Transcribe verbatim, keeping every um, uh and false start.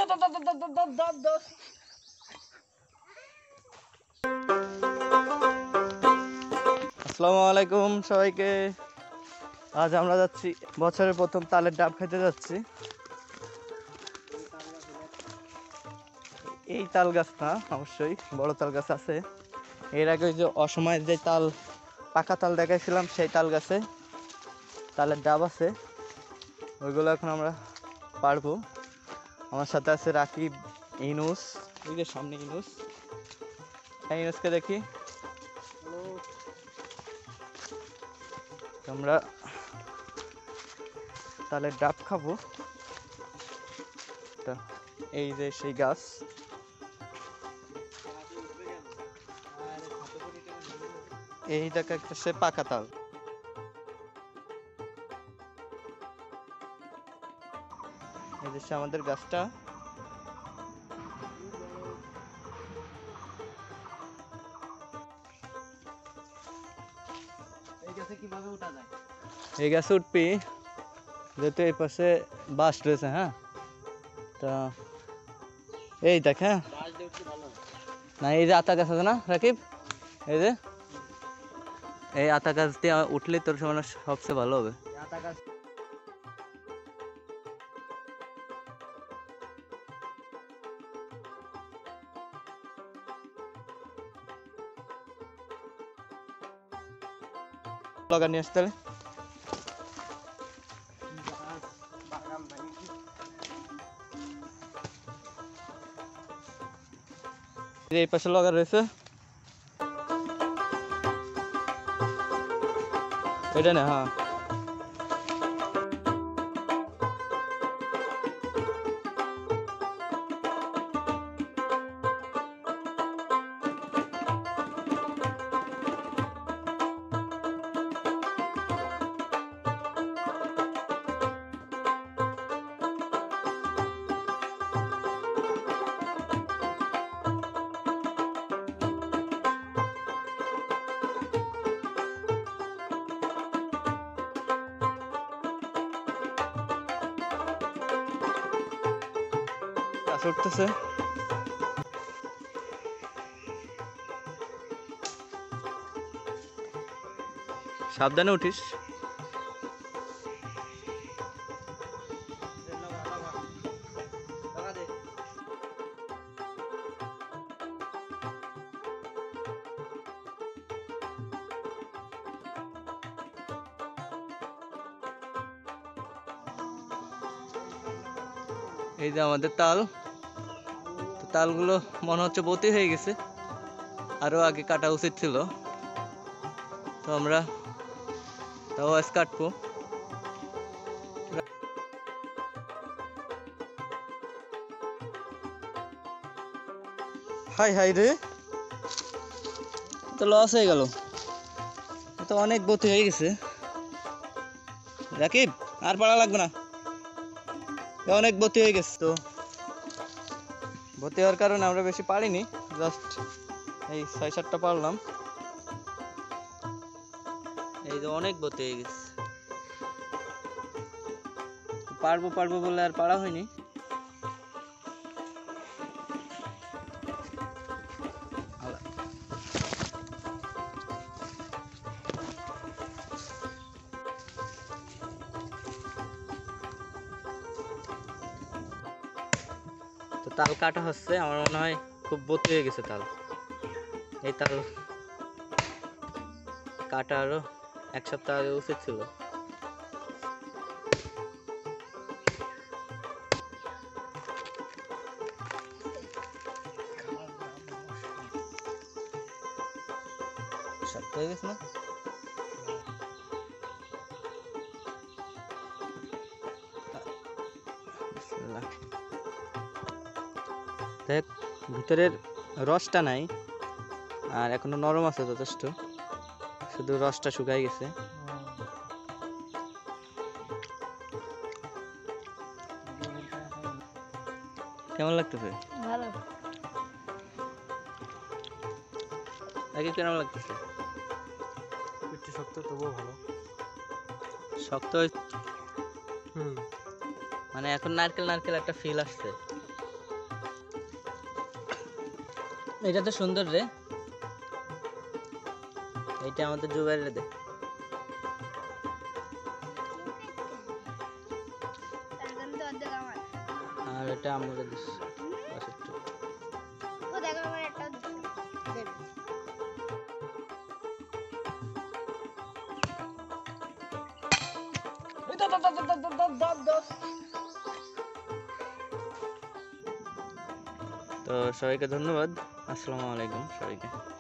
আসসালামু আলাইকুম সবাইকে। আজ আমরা যাচ্ছি বছরের প্রথম তালের ডাব খেতে যাচ্ছি। এই তাল গাছ না, অবশ্যই বড় তাল গাছ আছে। এর আগে ওই যে অসময়ে যে তাল পাকা তাল দেখাইছিলাম সেই তাল গাছে তালের ডাব আছে, ওইগুলো এখন আমরা পারবো। আমার সাথে আছে রাকিব, ইনুস, ওই যে সামনে ইনুস। হ্যাঁ, ইনুসকে দেখি। আমরা তালের ডাব খাবো। এই যে সেই গাছ, এই দেখা একটা সে পাকা তাল। এই যে আমাদের গাছটা। এই গাছে উঠবি যেহেতু এই পাশে বাঁশ রয়েছে। হ্যাঁ, তা এই দেখ। হ্যাঁ না, এই যে আতা গাছ আছে না রাকিব, এই যে এই আতা গাছ দিয়ে উঠলে তোর সময় সবচেয়ে ভালো হবে। আতা গাছ লগা নিয়ে আসতে এই পাশে লগা রয়েছে, এটা না। হ্যাঁ, গাছ উঠতেছে। সাবধানে উঠিস। এই যে আমাদের তাল, তালগুলো মনে হচ্ছে বতি হয়ে গেছে, আরো আগে কাটা উচিত ছিল। তো আমরা তাও আজ কাটবো। হাই হাই রে, তো লস হয়ে গেল, তো অনেক বতি হয়ে গেছে। রাকিব আর পাড়া লাগবে না, অনেক বতি হয়ে গেছে। তো ভর্তি হওয়ার কারণে আমরা বেশি পারিনি, জাস্ট এই ছয় সাতটা পারলাম। এই যে অনেক ভর্তি হয়ে গেছে, পারবো পারবো বলে আর পারা হয়নি। তো তাল কাটা হচ্ছে, আমার মনে হয় খুব বতি হয়ে গেছে তাল। এই তাল কাটা আরো এক সপ্তাহ আগে উচিত ছিল। শক্ত হয়ে গেছে না? দেখ, ভিতরের রসটা নাই, আর এখনো নরম আছে যথেষ্ট, শুধু রসটা শুকাই গেছে। কেমন লাগতেছে? ভালো। আগে কেমন লাগতেছে? একটু শক্ত, তবুও ভালো। শক্ত। হুম, মানে এখন নারকেল নারকেল একটা ফিল আসছে। এটা তো সুন্দর রে, এটা আমাদের জুবাইরে দে। আর এটা আমরা দিচ্ছি পাশেরটা। তো সবাইকে ধন্যবাদ, আসসালামু আলাইকুম সবাইকে।